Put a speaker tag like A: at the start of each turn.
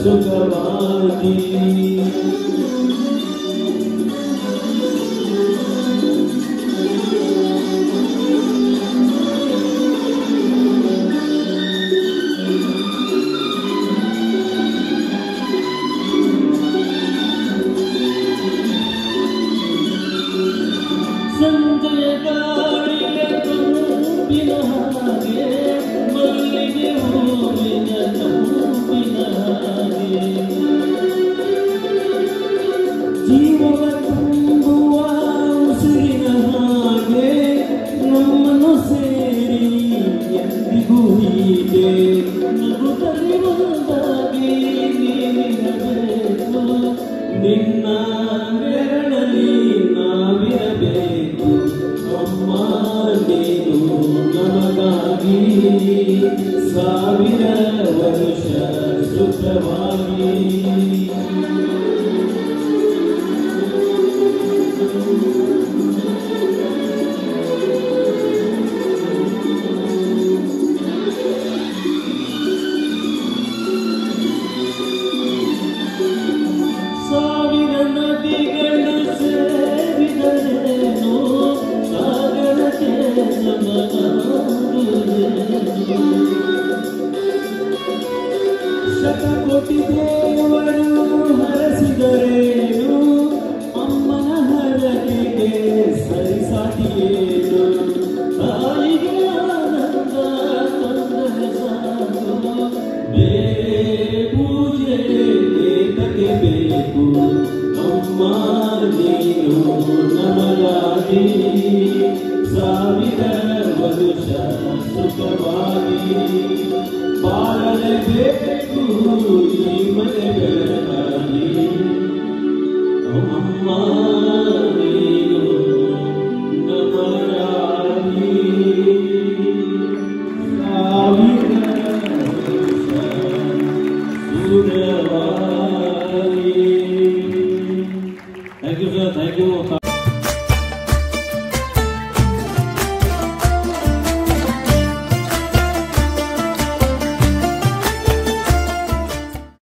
A: ಸುಖವಾಗಿ ಸಂಜೆಯ ಗಾಳಿಯ ತುಂಬಿನ ಹಾಗೆ ಮಲ್ಲಿಗೆ ಹೂವಿನ ತುಂಬಿನ ಹಾಗೆ ಜೀವವ ತುಂಬುವ ಉಸಿರಿನ ಹಾಗೆ ನಮ್ಮನ್ನು ಸೇರಿ ಎಂದಿಗೂ ಹೀಗೆ ನಗುತ್ತಲಿ ಒಂದಾಗಿ ನೀನಿರಬೇಕು ನಿನ್ನ ಬೆರಳಲ್ಲಿ ನಾವಿರಬೇಕು ಅಮ್ಮ ನೀನು ನಮಗಾಗಿ ಸಾವಿರ ವರುಷ ಸುಖವಾಗಿ ಸಾವಿರ ನದಿಗಳು ಸೇರಿದರೇನು ಸಾಗರಕ್ಕೆ ಸಮನಾಗುವುದೇನು ಶತಕೋಟಿ ದೇವರು ಹರಸಿದರೇನು ಅಮ್ಮನ ಹರಕೆಗೆ ಸರಿಸಾಟಿಯೇನು ತಾಯಿಗೆ ಆನಂದ ತಂದರೆ ಸಾಕು ಬೇರೆ ಪೂಜೆ ಏತಕ್ಕೆ ಬೇಕು ಅಮ್ಮ ನೀನು ನಮಗಾಗಿ ಸಾವಿರ ವರುಷ ಸುಖವಾಗಿ ಬಾಳಲೇಬೇಕು